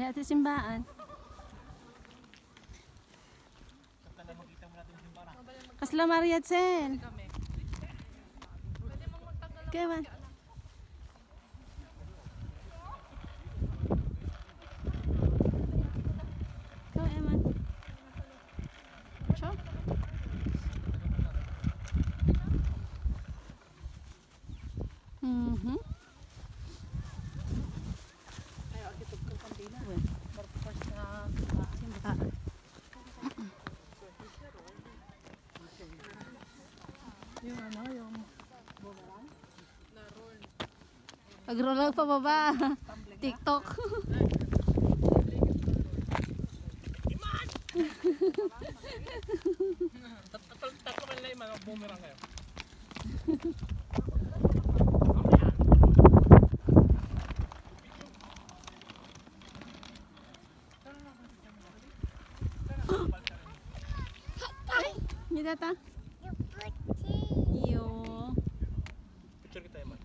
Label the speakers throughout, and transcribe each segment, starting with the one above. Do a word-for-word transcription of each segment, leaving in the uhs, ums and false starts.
Speaker 1: May ati simbaan. Kasla Maria Tsen. Kaya man. Kaya man. Ciao. Mhm.
Speaker 2: Ayo kita ke kantina. Berpas na
Speaker 1: Ah.
Speaker 2: yung ano, yung boomerang.
Speaker 1: Pag-roll pa baba. TikTok.
Speaker 2: Tatlo ka nila yung mga boomerang kayo.
Speaker 1: Ni data? Iyo.
Speaker 2: Picture kita man.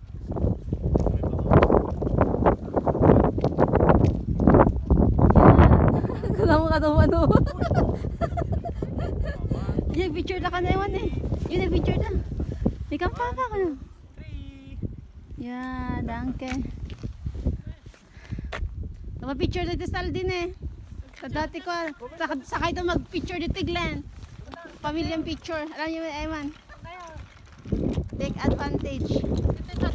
Speaker 1: Kala mo ka daw ano. Yung picture na ka na ewan eh. Yun yung picture na. May kampaka ka na. Yeah, danke. Napa-picture dito sa Aldin eh. Sa dati ko, sa- sakay ito mag-picture dito Glenn. Pamilyang picture. Alam niyo, Eman. Take advantage.